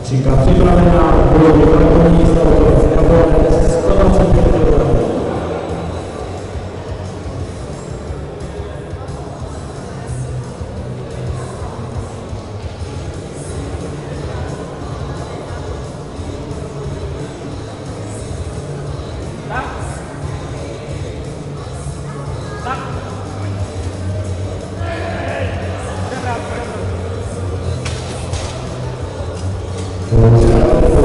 Číka připravená, budou vykonání stavové zdravo 125 kg. Tak.